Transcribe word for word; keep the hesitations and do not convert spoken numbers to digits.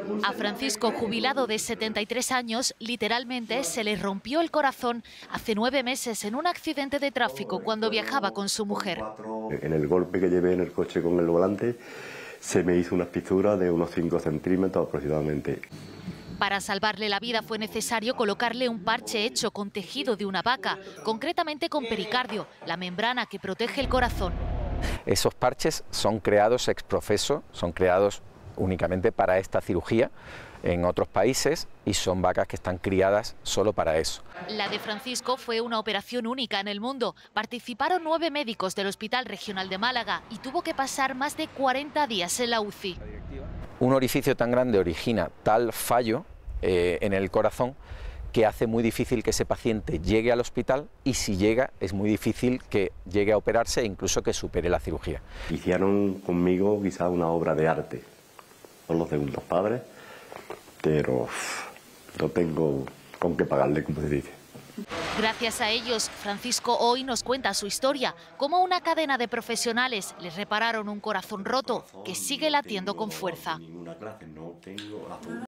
A Francisco, jubilado de setenta y tres años, literalmente se le rompió el corazón hace nueve meses en un accidente de tráfico cuando viajaba con su mujer. En el golpe que llevé en el coche con el volante se me hizo una fisura de unos cinco centímetros aproximadamente. Para salvarle la vida fue necesario colocarle un parche hecho con tejido de una vaca, concretamente con pericardio, la membrana que protege el corazón. Esos parches son creados ex professo, son creados únicamente para esta cirugía en otros países y son vacas que están criadas solo para eso. La de Francisco fue una operación única en el mundo. Participaron nueve médicos del Hospital Regional de Málaga y tuvo que pasar más de cuarenta días en la U C I. Un orificio tan grande origina tal fallo eh, en el corazón que hace muy difícil que ese paciente llegue al hospital y si llega es muy difícil que llegue a operarse e incluso que supere la cirugía. Hicieron conmigo quizá una obra de arte, son los segundos padres, pero uff, no tengo con qué pagarle, como se dice. Gracias a ellos, Francisco hoy nos cuenta su historia, cómo una cadena de profesionales les repararon un corazón roto que sigue latiendo con fuerza.